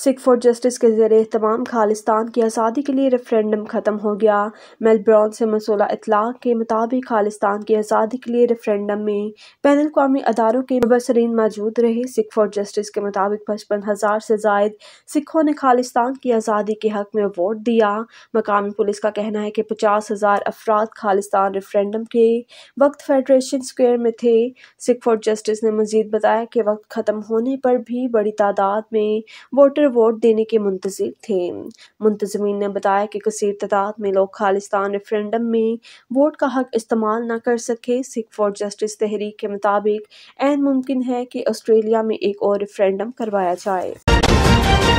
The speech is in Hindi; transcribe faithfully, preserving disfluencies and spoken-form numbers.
सिख फॉर जस्टिस के ज़रिए तमाम खालिस्तान की आज़ादी के लिए रेफरेंडम ख़त्म हो गया। मेलबर्न से मसूला इतलाक़ के मुताबिक खालिस्तान की आज़ादी के लिए रेफरेंडम में बैन अल-अक़वामी अदारों के मुबसरीन मौजूद रहे। सिख फॉर जस्टिस के मुताबिक पचपन हज़ार से ज़ायद सिखों ने खालिस्तान की आज़ादी के हक़ में वोट दिया। मकामी पुलिस का कहना है कि पचास हज़ार अफराद खालिस्तान रेफरेंडम के वक्त फेडरेशन स्क्वायर में थे। सिख फॉर जस्टिस ने मज़ीद बताया कि वक्त ख़त्म होने पर भी बड़ी तादाद में वोटर वोट देने के मुंतज़िर थे। मुंतज़मीन ने बताया कि कसीर तादाद में लोग खालिस्तान रेफरेंडम में वोट का हक इस्तेमाल न कर सके। सिख फॉर जस्टिस तहरीक के मुताबिक ऐन मुमकिन है कि ऑस्ट्रेलिया में एक और रेफरेंडम करवाया जाए।